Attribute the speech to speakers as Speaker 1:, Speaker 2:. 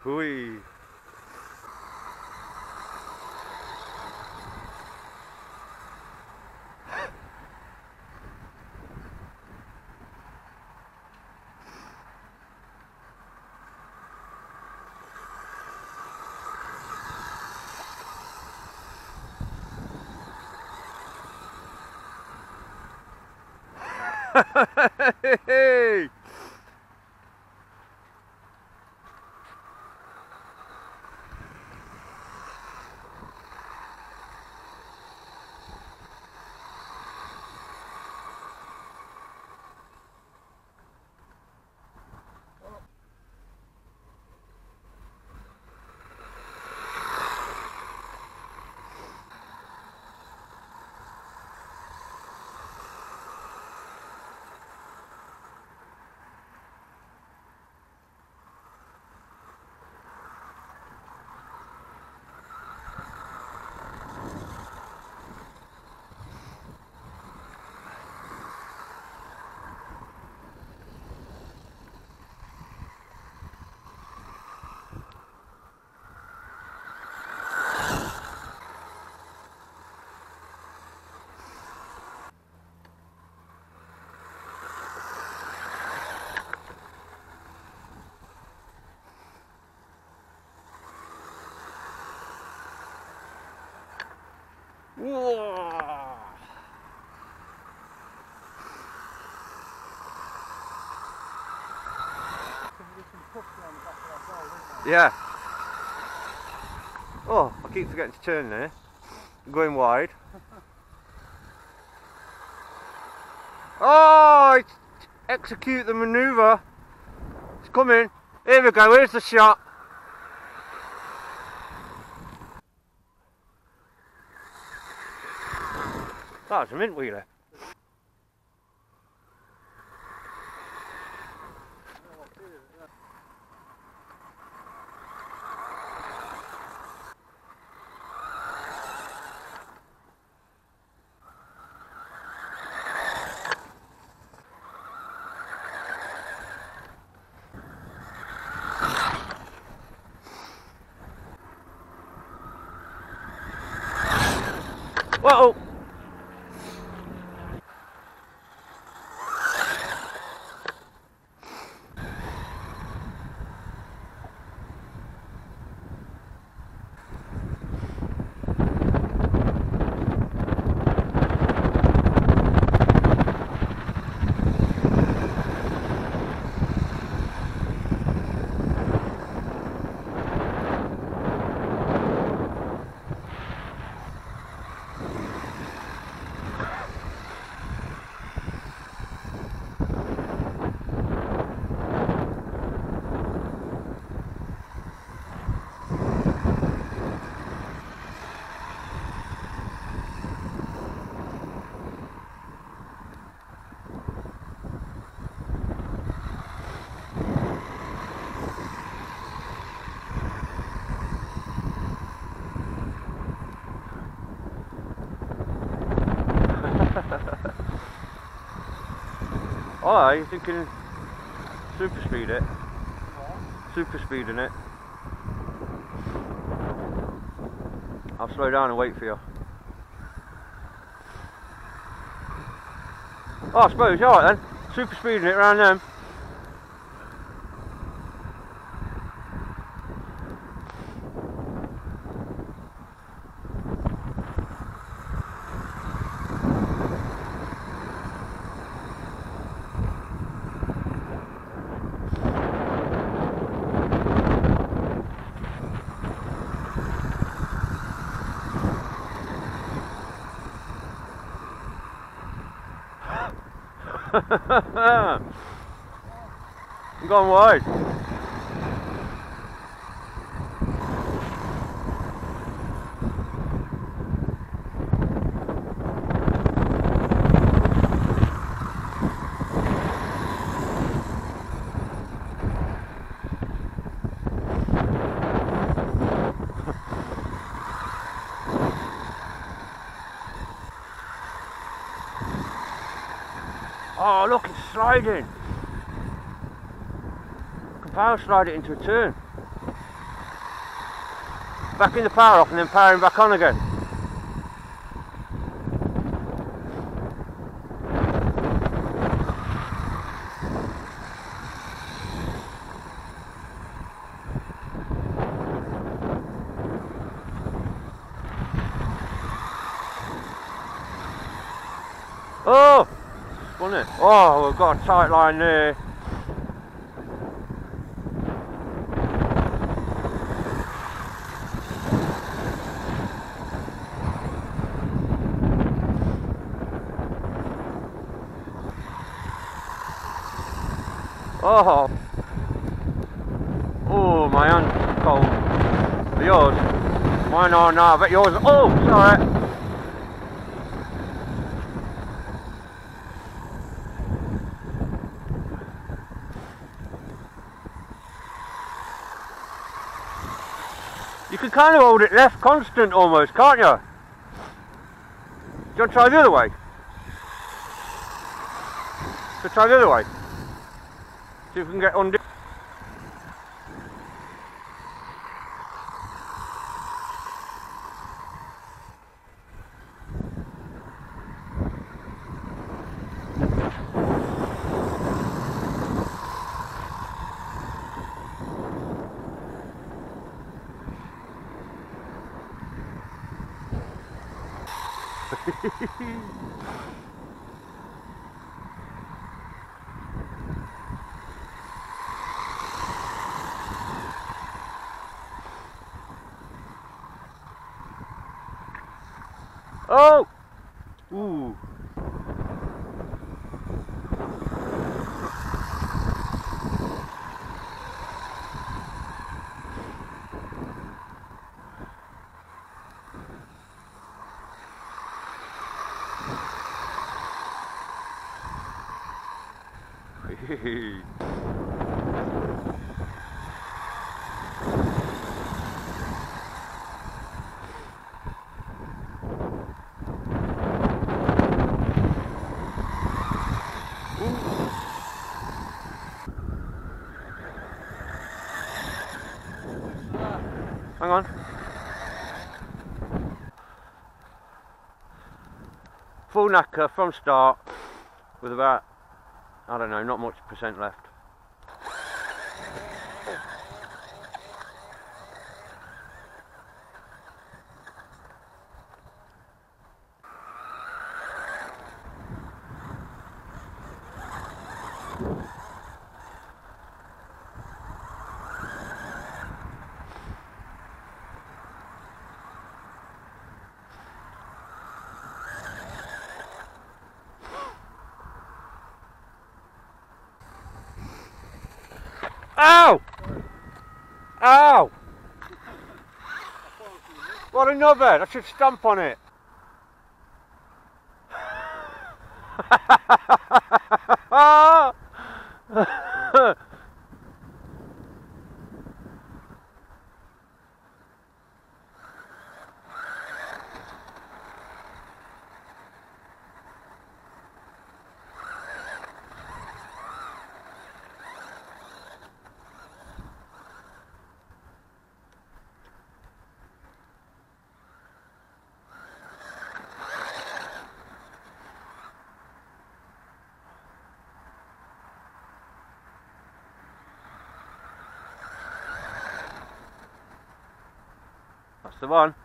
Speaker 1: Hui. Hey! Whoa. Yeah. Oh, I keep forgetting to turn there. I'm going wide. Oh, execute the manoeuvre. It's coming. Here we go, here's the shot. That was a mint wheeler. Whoa! Oh, you thinking super speed it? What? Super speeding it. I'll slow down and wait for you. Oh, I suppose, alright then. Super speeding it around them. I'm going wide. Oh look, it's sliding. I can power slide it into a turn. backing the power off and then powering back on again. Oh! Wasn't it? Oh, we've got a tight line there. Oh! Oh, my hand's cold. Yours? Mine are now, but yours. Oh, sorry. You can kind of hold it left constant almost, can't you? Do you want to try the other way? So try the other way. See if we can get under. Oh! Ooh. Hang on. Full knacker from start with about, I don't know, not much percent left. Ow! Ow! What a knobhead, I should stamp on it. That's the one.